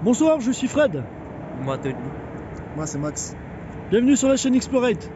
Bonsoir, je suis Fred. Moi, Tony. Moi, c'est Max. Bienvenue sur la chaîne Explorate.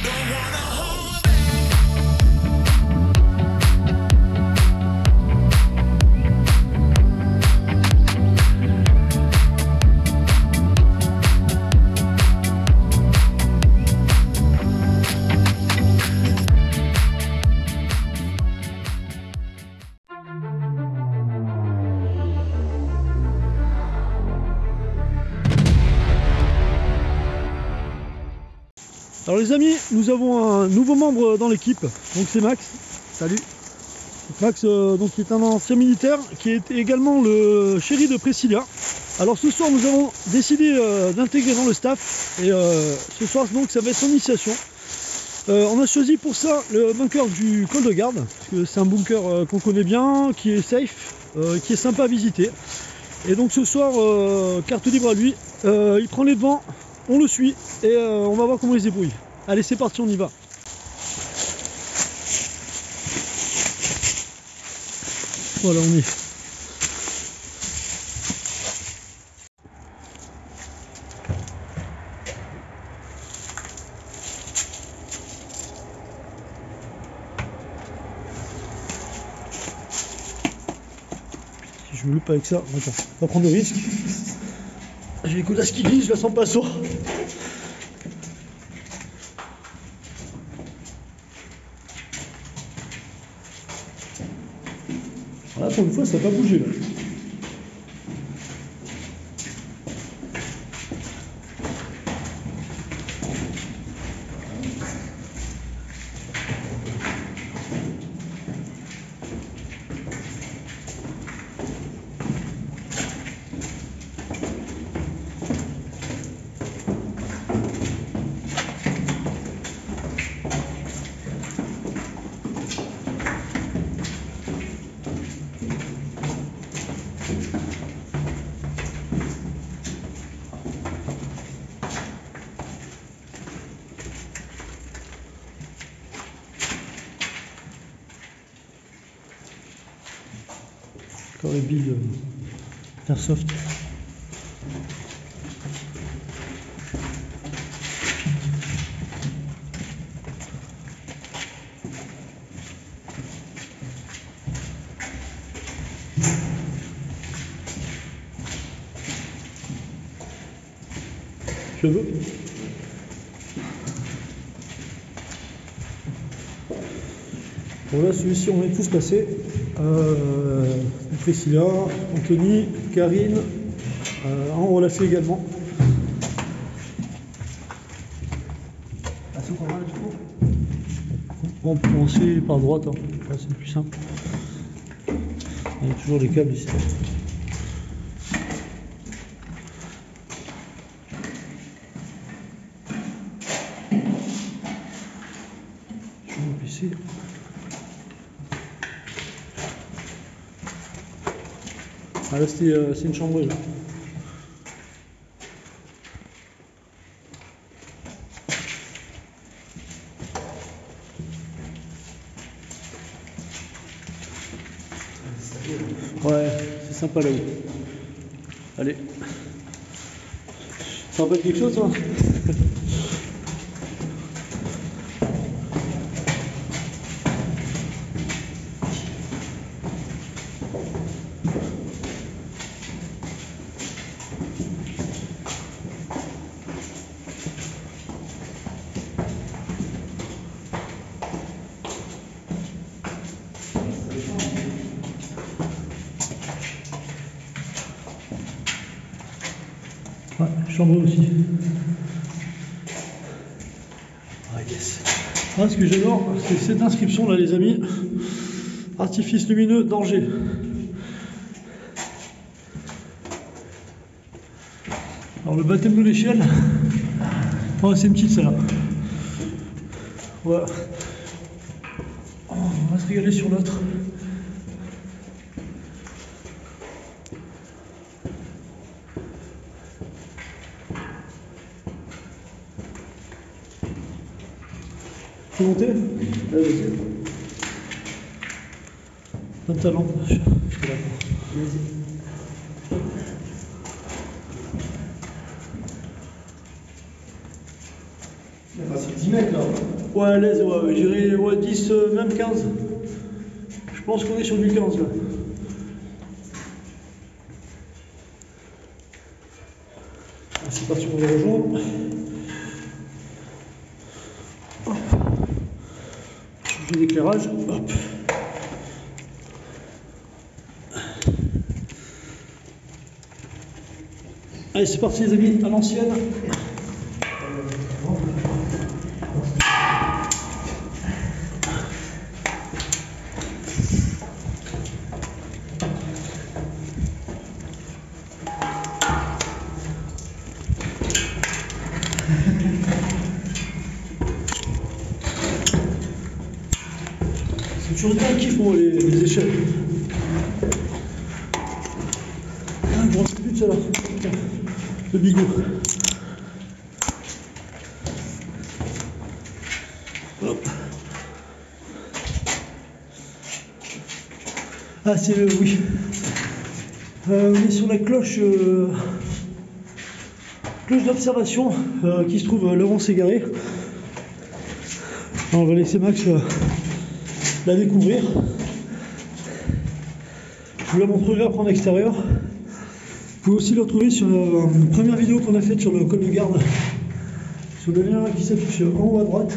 Alors les amis, nous avons un nouveau membre dans l'équipe, donc c'est Max. Salut. Max donc, qui est un ancien militaire, qui est également le chéri de Priscilla. Alors ce soir nous avons décidé d'intégrer dans le staff, et ce soir donc ça va être son initiation. On a choisi pour ça le bunker du Col de Garde, parce que c'est un bunker qu'on connaît bien, qui est safe, qui est sympa à visiter. Et donc ce soir, carte libre à lui, il prend les devants. On le suit et on va voir comment il se débrouille. Allez, c'est parti, on y va. Voilà, on y est. Si je me loupe avec ça, attends, on va prendre le risque. J'ai les godasses qui glissent, je la sens pas sourd. Voilà, pour une fois, ça n'a pas bougé là. Encore les billes Airsoft. Je veux. Bon là celui-ci on est tous passés. Priscilla, Anthony, Karine, en relâché également. On peut commencer par droite, hein. C'est le plus simple. Il y a toujours les câbles ici. Je vais me baisser. Ah là c'est une chambre là. Ouais, c'est sympa là-haut. Allez. Ça rappelle quelque chose toi? Ouais, chambre aussi. Ah yes. Ah, ce que j'adore, c'est cette inscription là les amis. Artifice lumineux, danger. Alors le baptême de l'échelle. Oh, c'est une petite celle-là. Voilà. Oh, on va se régaler sur l'autre. Tu peux monter? Vas-y. Donne ta lampe. Je suis là. Vas-y. 10 mètres là. Ouais, à l'aise, ouais, j'irai ouais, 10, même 15. Je pense qu'on est sur du 15 là. C'est parti, on va rejoindre. Hop. Changer d'éclairage. Hop. Allez, c'est parti les amis, à l'ancienne. C'est toujours bien kiff moi les échelles. Ah, je ne rentre plus de ça là. Le bigot. Hop. Ah c'est le oui. On est sur la cloche cloche d'observation qui se trouve là où on s'est garé. On va laisser Max la découvrir. Je vous la montrerai après en extérieur. Vous pouvez aussi le retrouver sur la première vidéo qu'on a faite sur le col de garde, sur le lien qui s'affiche en haut à droite.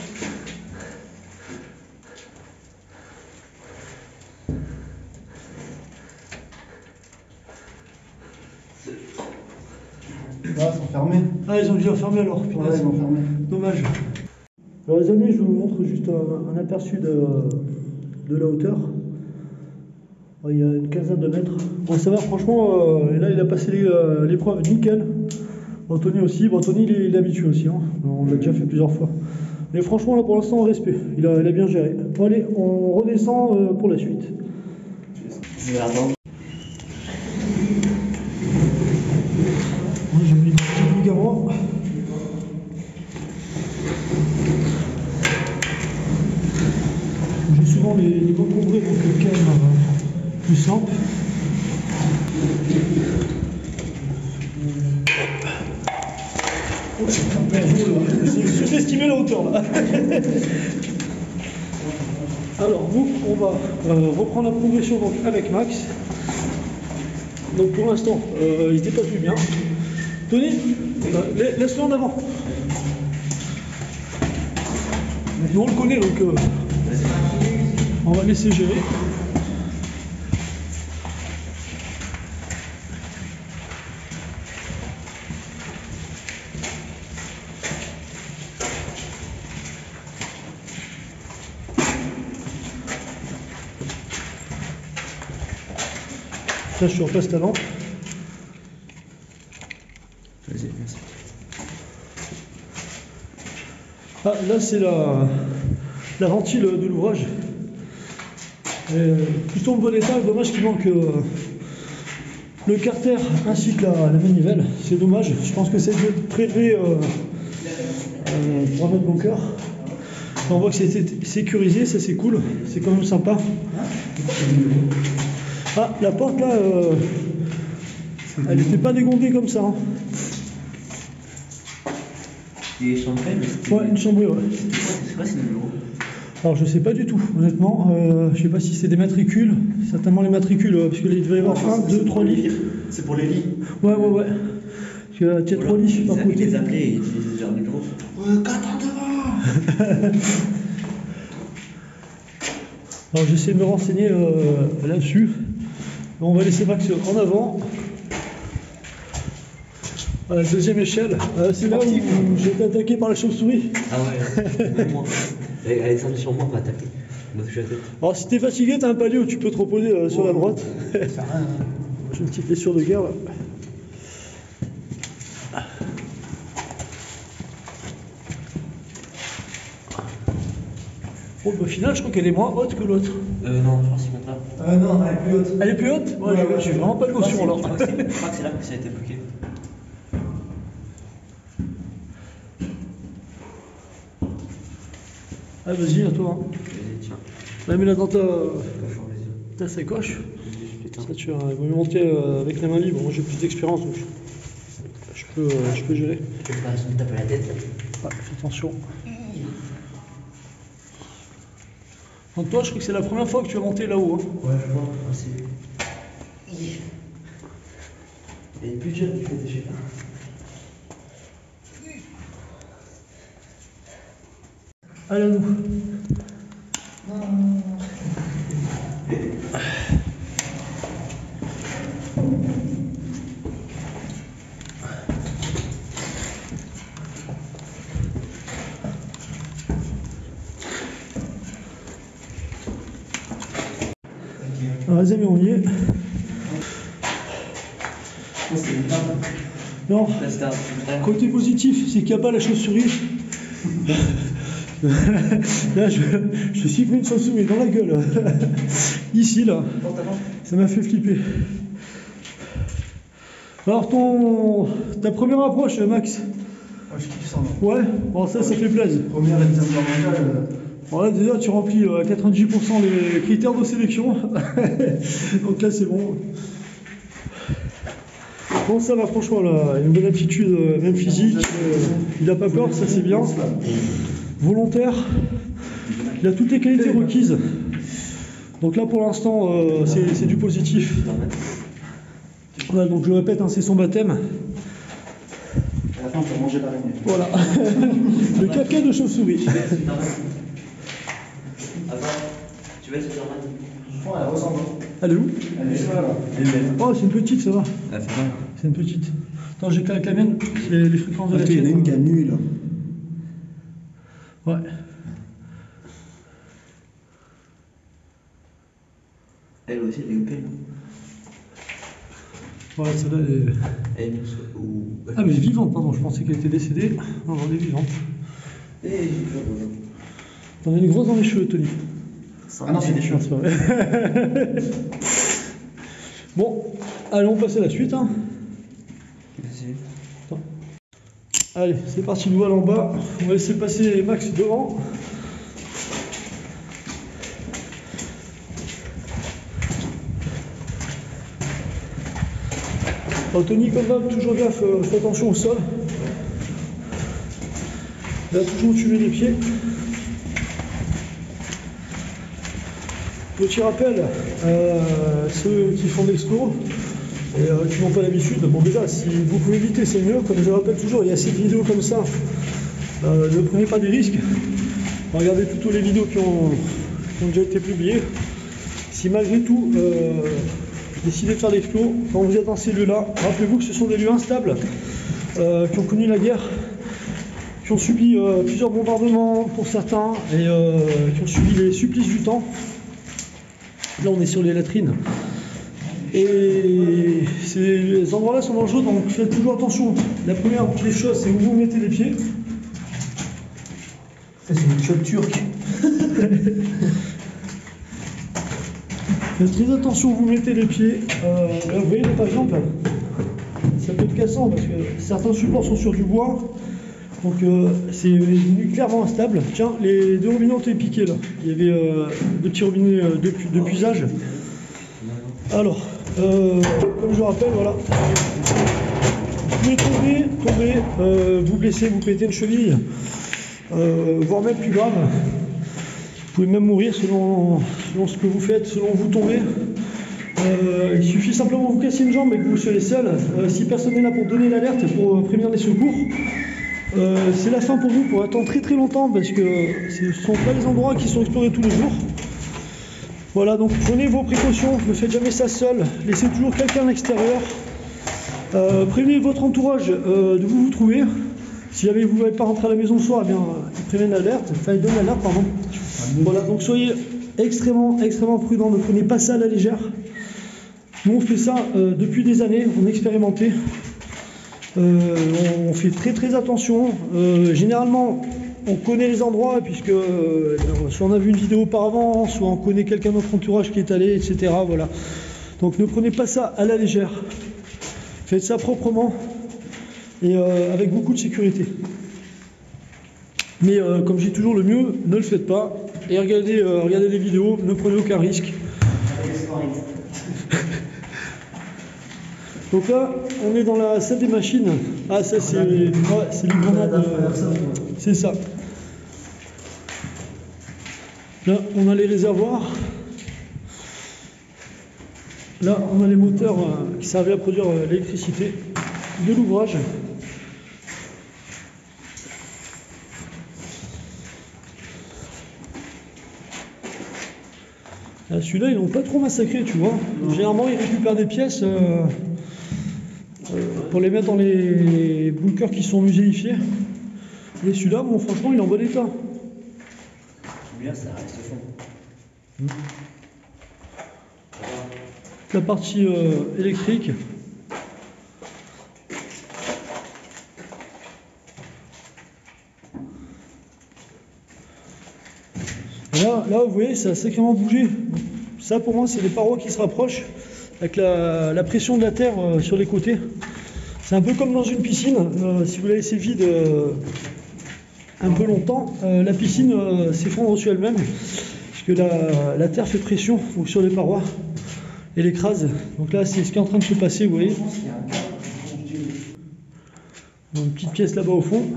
Là, ils sont fermés. Ah, ils ont déjà fermé alors. Ouais, ils ont fermé. Dommage. Alors les amis, je vous montre juste un aperçu de la hauteur. Il y a une quinzaine de mètres. Bon, ça va franchement, et là il a passé l'épreuve nickel. Anthony aussi, bon, Anthony il est habitué aussi, hein. On l'a déjà fait plusieurs fois. Mais franchement là pour l'instant respect, il a bien géré. Bon allez, on redescend pour la suite. Je vais attendre. J'ai mis le petit ligament. J'ai souvent les encombrés, donc le calme plus simple. J'ai sous-estimé la hauteur là. Alors nous, on va reprendre la progression donc, avec Max. Donc pour l'instant, il dépasse du bien. Tony, laisse-le en avant. Nous on le connaît donc on va laisser gérer. Là je surpasse ta lampe. Vas-y, merci. Ah, là c'est la ventile de l'ouvrage. Plutôt en bon état, dommage qu'il manque le carter ainsi que la manivelle. C'est dommage, je pense que c'est prélevé pour un autre bunker. On voit que c'est sécurisé, ça c'est cool, c'est quand même sympa. Ah, la porte là, elle n'était pas dégondée comme ça. Hein. Des chambrées, mais ouais, une chambrée, ouais. C'est quoi ces numéros? Alors je sais pas du tout, honnêtement, je sais pas si c'est des matricules, certainement les matricules, parce qu'il devait y avoir 1, 2, 3 lits. C'est pour les lits. Ouais. Parce qu'il y a 3 lits par côté. Ils les appelaient et ils utilisaient genre numéro. Qu'attends devant. Alors j'essaie de me renseigner là-dessus. On va laisser Max en avant. À la deuxième échelle, c'est là où j'ai été attaqué par la chauve-souris. Ah ouais, même moi. Alexandre sur moi m'a attaqué. Il m'a touché la tête. Alors si t'es fatigué, t'as un palier où tu peux te reposer sur la droite. J'ai une petite blessure de guerre là. Bon, au final, je crois qu'elle est moins haute que l'autre. Non, je pense qu'il monte là. Non, elle est plus haute. Elle est plus haute? Ouais, j'ai vraiment pas de notion alors. Je crois que c'est là que ça a été bloqué. Ah, vas-y, à toi. Hein. Vas-y, tiens. Là, mets-la dans ta sacoche. Ça, tu vas me monter avec la main libre. Moi, j'ai plus d'expérience, donc je peux gérer. Tu peux pas me taper la tête là. Ouais, fais attention. Donc toi, je crois que c'est la première fois que tu vas monter là-haut. Hein. Ouais, je vois. Il y a une plus jeune qui fait des chefs. Allez, à nous. Alors les amis, on y est. Non, côté positif, c'est qu'il n'y a pas la chauve-souris. Là, je suis pris une chauve-souris dans la gueule. Ici, là. Ça m'a fait flipper. Alors, ta première approche, Max? Je kiffe ça. Ouais, bon, ça fait plaisir. Première examen mondial. Voilà, déjà, tu remplis à 90% les critères de sélection. Donc là, c'est bon. Bon, ça va, franchement, là, il a une bonne aptitude, même physique. Il n'a pas peur, ça c'est bien. Volontaire. Il a toutes les qualités requises. Donc là, pour l'instant, c'est du positif. Voilà, donc je le répète, hein, c'est son baptême. À la fin, tu vas manger l'araignée. Voilà. Le caca de chauve-souris. Tu vas être sur Ouais, elle ressemble. Elle est où? Elle est là. Oh, c'est une petite, ça va. Ah, c'est vrai. C'est une petite. Attends, j'ai qu'à la mienne, c'est les fréquences de la Il y en a une qui a nu, là. Ouais. Elle aussi, elle est OP. Voilà, celle-là, elle est... Ah, mais elle est vivante, pardon, je pensais qu'elle était décédée. Non, elle est vivante. T'en as une grosse dans les cheveux, Tony. Ah non, c'est des cheveux. C'est pas vrai. Bon, allez, on passe à la suite. Hein. Allez, c'est parti, nous allons en bas. On va laisser passer Max devant. Alors, Tony, comme d'hab, toujours gaffe, fais attention au sol. Là, toujours où tu mets les pieds. Petit rappel, ceux qui font de l'expo et qui n'ont pas l'habitude, bon déjà, si vous pouvez éviter, c'est mieux. Comme je le rappelle toujours, il y a ces vidéos comme ça. Ne prenez pas des risques. Regardez plutôt les vidéos qui ont déjà été publiées. Si malgré tout, décidez de faire des flots, quand vous êtes dans ces lieux-là, rappelez-vous que ce sont des lieux instables, qui ont connu la guerre, qui ont subi plusieurs bombardements pour certains, et qui ont subi les supplices du temps. Là, on est sur les latrines. Et ces endroits-là sont dangereux, donc faites toujours attention. La première des choses, c'est où vous mettez les pieds. C'est une chope turque. Faites très attention où vous mettez les pieds. Là, vous voyez, par exemple, ça peut être cassant parce que certains supports sont sur du bois. Donc c'est devenu clairement instable. Tiens, les deux robinets ont été piqués là. Il y avait deux petits robinets de puisage. Alors, comme je le rappelle, voilà. Vous pouvez tomber, vous blesser, vous péter une cheville, voire même plus grave. Vous pouvez même mourir selon ce que vous faites, selon où vous tombez. Il suffit simplement de vous casser une jambe et que vous soyez seul. Si personne n'est là pour donner l'alerte et pour prévenir les secours, c'est la fin pour vous, pour attendre très très longtemps parce que ce ne sont pas les endroits qui sont explorés tous les jours. Voilà, donc prenez vos précautions, ne faites jamais ça seul, laissez toujours quelqu'un à l'extérieur. Prévenez votre entourage de vous trouver. Si jamais vous ne pouvez pas rentrer à la maison le soir, eh bien, ils donnent l'alerte, pardon. Voilà, donc soyez extrêmement prudents, ne prenez pas ça à la légère. Nous on fait ça depuis des années, on est expérimenté. On fait très attention. Généralement, on connaît les endroits, puisque soit on a vu une vidéo auparavant, soit on connaît quelqu'un de notre entourage qui est allé, etc. Voilà. Donc ne prenez pas ça à la légère. Faites ça proprement et avec beaucoup de sécurité. Mais comme je dis toujours, le mieux, ne le faites pas. Et regardez les vidéos, ne prenez aucun risque. Donc là, on est dans la salle des machines. Ah, ça, c'est les grenades. C'est ça. Là, on a les réservoirs. Là, on a les moteurs qui servaient à produire l'électricité de l'ouvrage. Celui-là, ils l'ont pas trop massacré, tu vois. Généralement, ils récupèrent des pièces pour les mettre dans les bunkers qui sont muséifiés. Et celui-là, bon, franchement, il est en bon état. Bien, ça reste fond. La partie électrique. Là, vous voyez, ça a sacrément bougé. Ça, pour moi, c'est les parois qui se rapprochent avec la pression de la terre sur les côtés. C'est un peu comme dans une piscine. Si vous la laissez vide un peu longtemps, la piscine s'effondre sur elle-même, puisque la terre fait pression donc, sur les parois et l'écrase. Donc là, c'est ce qui est en train de se passer, vous voyez. Une petite pièce là-bas au fond.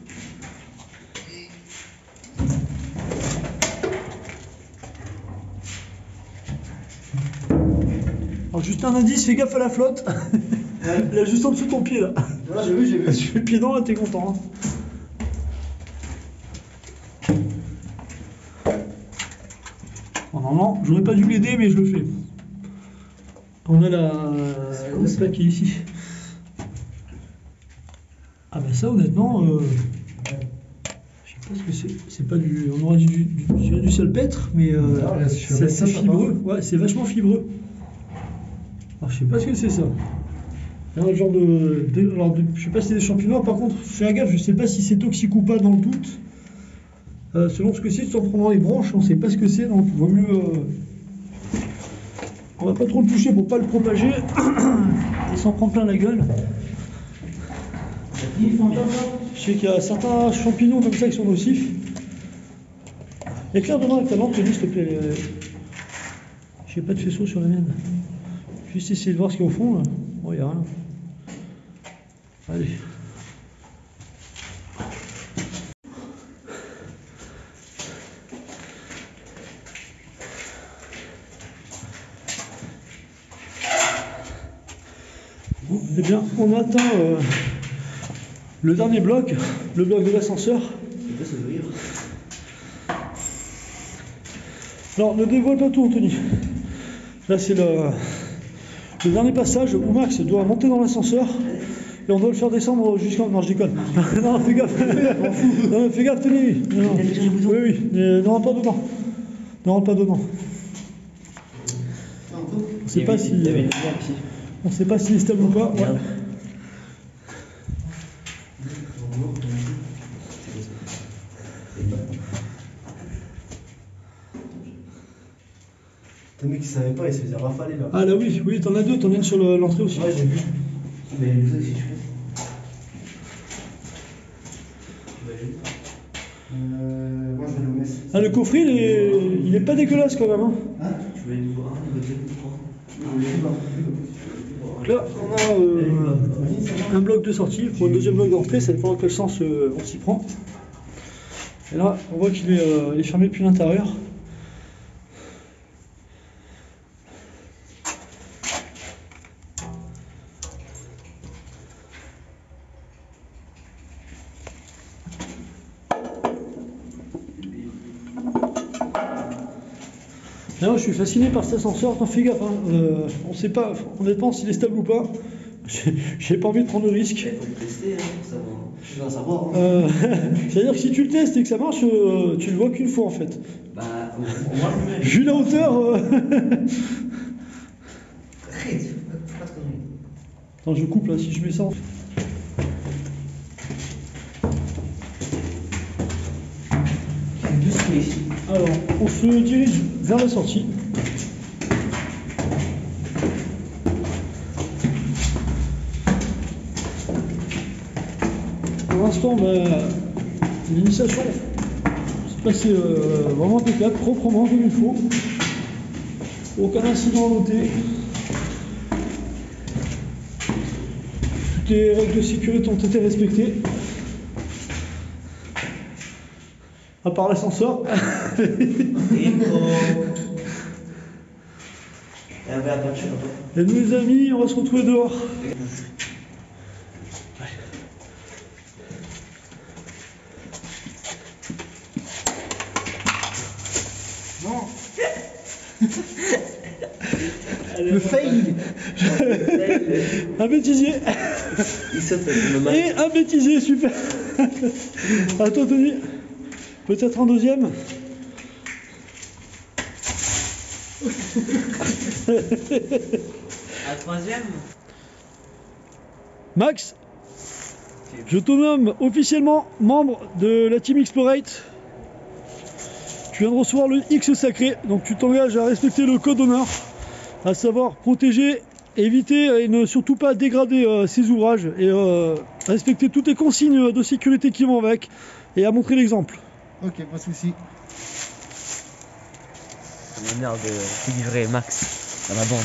Alors juste un indice, fais gaffe à la flotte. Là, juste en dessous de ton pied là. Là, j'ai vu. Si tu fais le pied dans là, t'es content. Hein. Bon, normalement, j'aurais pas dû l'aider, mais je le fais. On a la plaque qui est ici. Ah ben ça, honnêtement, je sais pas ce que c'est. C'est pas du, on aurait dit du salpêtre, mais c'est assez fibreux. Ouais, c'est vachement fibreux. Alors, je sais pas ce que c'est ça. Un genre je sais pas si c'est des champignons. Par contre, fais gaffe, je sais pas si c'est toxique ou pas dans le doute. Selon ce que c'est, tu t'en prends dans les branches, on sait pas ce que c'est, donc il vaut mieux. On va pas trop le toucher pour pas le propager et s'en prendre plein la gueule. Je sais qu'il y a certains champignons comme ça qui sont nocifs. Éclaire devant avec ta lampe, s'il te plaît. J'ai pas de faisceau sur la mienne. Juste essayer de voir ce qu'il y a au fond là. Oh, il n'y a rien. Allez. Bon, eh bien, on atteint le dernier bloc, le bloc de l'ascenseur. Alors, ne dévoile pas tout, Anthony. Là, c'est le dernier passage où Max doit monter dans l'ascenseur et on doit le faire descendre jusqu'en... Non, je déconne. Non, fais gaffe. Non, fais gaffe, Tony. Non. Oui, mais ne rentre pas dedans. Ne rentre pas dedans. On sait pas si... On sait pas s'il est stable ou pas. Ouais. Le mec qui savait pas, il se faisait rafaler là. Ah là oui, t'en as deux, t'en as une sur l'entrée aussi. Ouais, j'ai vu. Mais vous aussi, tu fais. Moi, je vais le mettre. Ah, le coffret, il est pas dégueulasse quand même. Hein. Tu veux une voir un, deux, trois. Donc là, on a un bloc de sortie pour le deuxième bloc d'entrée, ça dépend dans quel sens on s'y prend. Et là, on voit qu'il est fermé depuis l'intérieur. Là, je suis fasciné par cet ascenseur, t'en fais gaffe, hein. On sait pas honnêtement s'il est stable ou pas. J'ai pas envie de prendre le risque. Il faut le tester pour savoir. Tu vas savoir. C'est-à-dire que si tu le testes et que ça marche, tu le vois qu'une fois en fait. Bah, on voit le même. Vu la hauteur. Arrête, pas de conneries. Attends, je coupe là si je mets ça. Alors, on se dirige vers la sortie. Pour l'instant, l'initiation s'est passée vraiment impeccable, proprement comme il faut. Aucun incident à noter. Toutes les règles de sécurité ont été respectées. À part l'ascenseur. Et un verre de peinture, Et nous les amis, on va se retrouver dehors. non. Le fail. Un bêtisier. Il saute le match. Et un bêtisier, super. À toi Tony. Peut-être un deuxième. Un troisième. Max, je te nomme officiellement membre de la Team Explorate. Tu viens de recevoir le X sacré, donc tu t'engages à respecter le code d'honneur, à savoir protéger, éviter et ne surtout pas dégrader ces ouvrages et respecter toutes les consignes de sécurité qui vont avec et à montrer l'exemple. Ok, pas de soucis. C'est l'honneur de livrer Max dans la bande.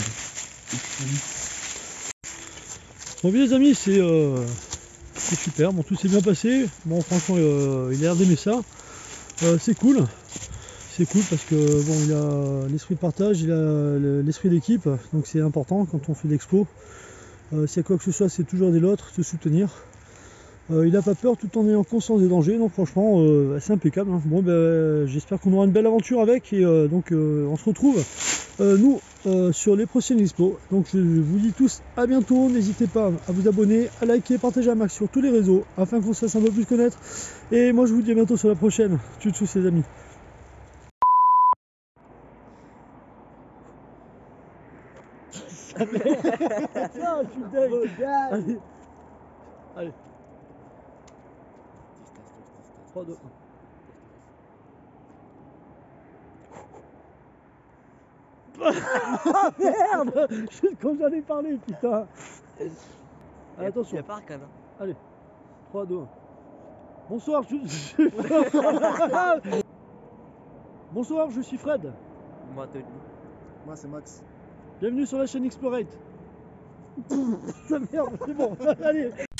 Bon bien les amis, c'est super, bon tout s'est bien passé, bon franchement il a l'air d'aimer ça, c'est cool parce que bon il a l'esprit de partage, il a l'esprit d'équipe, donc c'est important quand on fait l'expo, s'il y a quoi que ce soit c'est toujours aider l'autre, se soutenir. Il n'a pas peur tout en ayant conscience des dangers, donc franchement c'est impeccable, hein. Bon ben j'espère qu'on aura une belle aventure avec et donc on se retrouve nous sur les prochaines expos. Donc je vous dis tous à bientôt, n'hésitez pas à vous abonner, à liker, partager un max sur tous les réseaux afin qu'on se fasse un peu plus connaître et moi je vous dis à bientôt sur la prochaine. Tchou les amis. Ah, je suis dingue. Allez. Allez. 3, 2, 1. Ah merde! Juste quand j'en ai parlé, putain! Allez, attention. Il y a pas arcade. Allez. 3, 2, 1. Bonsoir, Bonsoir, je suis Fred. Moi, Tony. Moi, c'est Max. Bienvenue sur la chaîne Explorate. Ça merde, c'est bon. Allez.